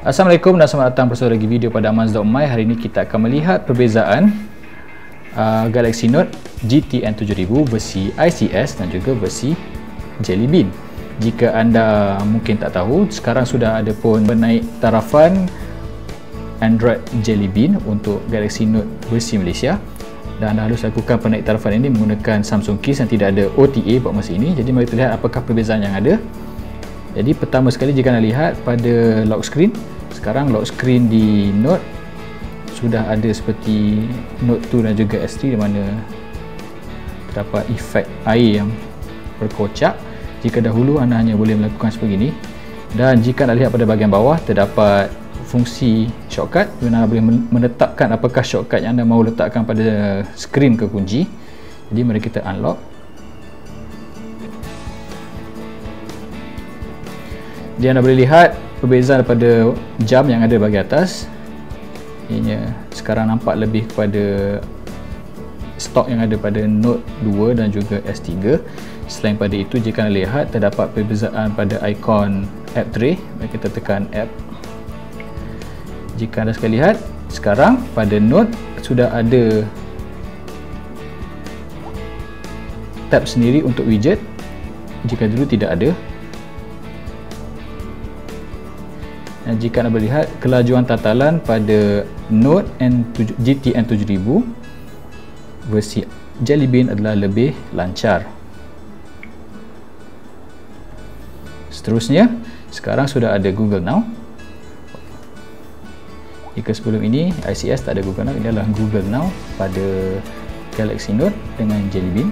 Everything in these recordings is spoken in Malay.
Assalamualaikum dan selamat datang bersama lagi video pada Amaz.my. Hari ini kita akan melihat perbezaan Galaxy Note GT N7000 versi ICS dan juga versi Jelly Bean. Jika anda mungkin tak tahu, sekarang sudah ada pun penaik tarafan Android Jelly Bean untuk Galaxy Note versi Malaysia, dan anda harus lakukan penaik tarafan ini menggunakan Samsung Keys yang tidak ada OTA pada masa ini. Jadi mari kita lihat apakah perbezaan yang ada. Jadi pertama sekali, jika anda lihat pada lock screen, sekarang lock screen di Note sudah ada seperti Note 2 dan juga S3, di mana terdapat efek air yang berkocak. Jika dahulu anda hanya boleh melakukan sebegini, dan jika anda lihat pada bahagian bawah terdapat fungsi shortcut, di mana anda boleh menetapkan apakah shortcut yang anda mahu letakkan pada skrin ke kunci. Jadi mari kita unlock. Jadi anda boleh lihat perbezaan pada jam yang ada bagi atas. Ianya sekarang nampak lebih kepada stok yang ada pada Note 2 dan juga S3. Selain pada itu, jika anda lihat terdapat perbezaan pada ikon app tray. Mari kita tekan app. Jika anda sekali lihat, sekarang pada Note sudah ada tab sendiri untuk widget, jika dulu tidak ada. Dan jika anda melihat kelajuan tatalan pada Note GT N7000 versi Jelly Bean adalah lebih lancar. Seterusnya, sekarang sudah ada Google Now. Jika sebelum ini ICS tak ada Google Now, ini adalah Google Now pada Galaxy Note dengan Jelly Bean.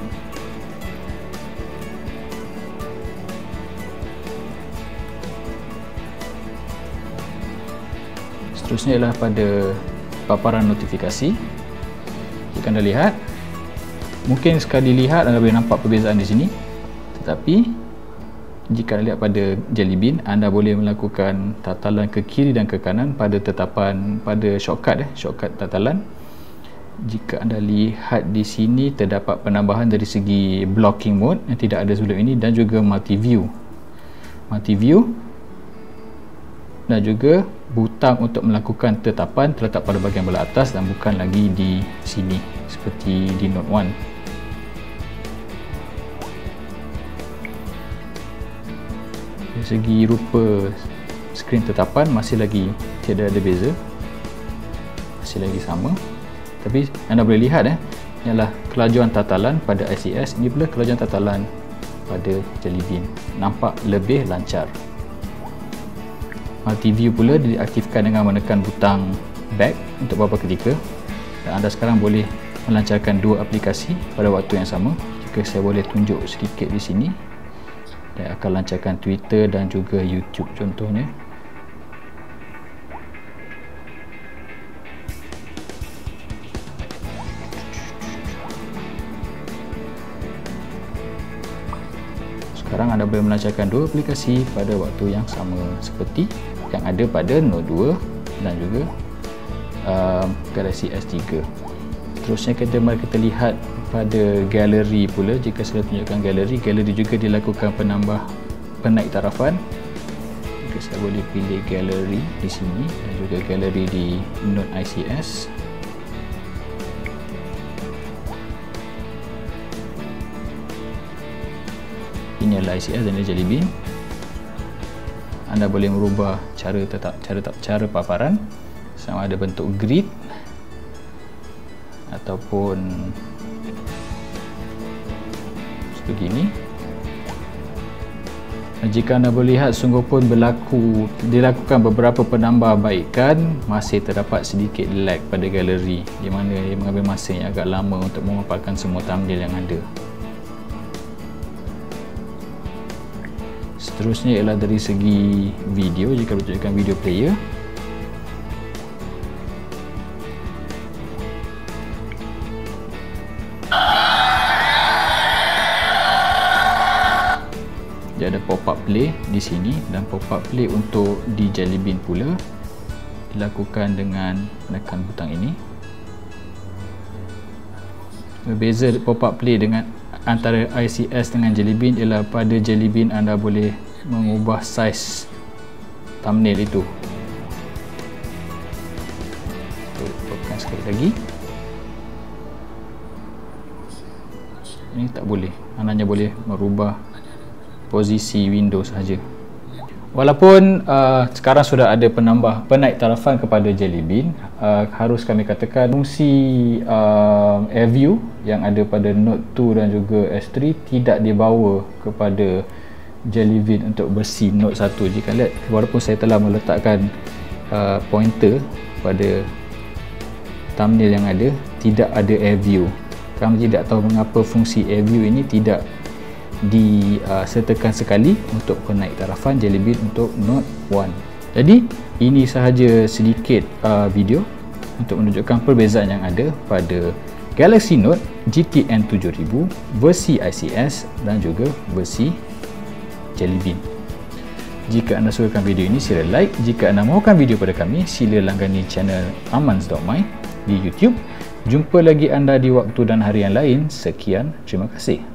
Seterusnya ialah pada paparan notifikasi. Jika anda lihat, mungkin sekali lihat anda boleh nampak perbezaan di sini, tetapi jika anda lihat pada Jelly Bean, anda boleh melakukan tatalan ke kiri dan ke kanan pada tetapan pada shortcut tatalan. Jika anda lihat di sini, terdapat penambahan dari segi blocking mode yang tidak ada sebelum ini, dan juga multi view dan juga butang untuk melakukan tetapan terletak pada bahagian belah atas dan bukan lagi di sini seperti di Note 1. Dari segi rupa skrin tetapan masih lagi tidak ada beza, masih lagi sama. Tapi anda boleh lihat ialah kelajuan tatalan pada ICS, ini pula kelajuan tatalan pada Jelly Bean nampak lebih lancar. Multi view pula diaktifkan dengan menekan butang back untuk beberapa ketika, dan anda sekarang boleh melancarkan dua aplikasi pada waktu yang sama. Jika saya boleh tunjuk sedikit di sini, saya akan lancarkan Twitter dan juga YouTube contohnya. Sekarang anda boleh melancarkan dua aplikasi pada waktu yang sama seperti yang ada pada Note 2 dan juga Galaxy S3. Terusnya mari kita lihat pada galeri pula. Jika saya tunjukkan galeri juga dilakukan penaik tarafan. Jika saya boleh pilih galeri di sini dan juga galeri di Note ICS. Ini adalah ICS dan Jelly Bean. Anda boleh merubah cara paparan, sama ada bentuk grid ataupun sebegini. Jika anda boleh lihat, sungguh pun dilakukan beberapa penambahbaikan, masih terdapat sedikit lag pada galeri, di mana ia mengambil masa yang agak lama untuk memaparkan semua thumbnail yang ada. Seterusnya ialah dari segi video. Jika bertunjukkan video player, dia ada pop-up play di sini, dan pop-up play untuk di Jelly Bean pula dilakukan dengan menekan butang ini. Berbeza pop-up play dengan antara ICS dengan Jelly Bean ialah pada Jelly Bean anda boleh mengubah saiz thumbnail itu. sekali lagi. Ini tak boleh, hanya boleh merubah posisi window sahaja. Walaupun sekarang sudah ada penaik tarafan kepada Jelly Bean, harus kami katakan fungsi AirView yang ada pada Note 2 dan juga S3 tidak dibawa kepada Jelly Bean untuk versi Note 1. Jika lihat, walaupun saya telah meletakkan pointer pada thumbnail yang ada, tidak ada AirView. Kami tidak tahu mengapa fungsi AirView ini tidak disertakan sekali untuk penaik tarafan Jelly Bean untuk Note 1. Jadi ini sahaja sedikit video untuk menunjukkan perbezaan yang ada pada Galaxy Note GT N7000 versi ICS dan juga versi Jelly Bean. Jika anda sukakan video ini, sila like. Jika anda mahukan video pada kami, sila langgani channel Amans.my di YouTube. Jumpa lagi anda di waktu dan hari yang lain. Sekian, terima kasih.